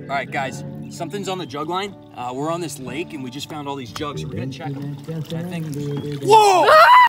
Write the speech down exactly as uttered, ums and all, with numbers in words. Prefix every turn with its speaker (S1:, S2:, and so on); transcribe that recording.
S1: All right, guys, something's on the jug line. Uh, we're on this lake, and we just found all these jugs, so we're gonna check them. I think. Whoa!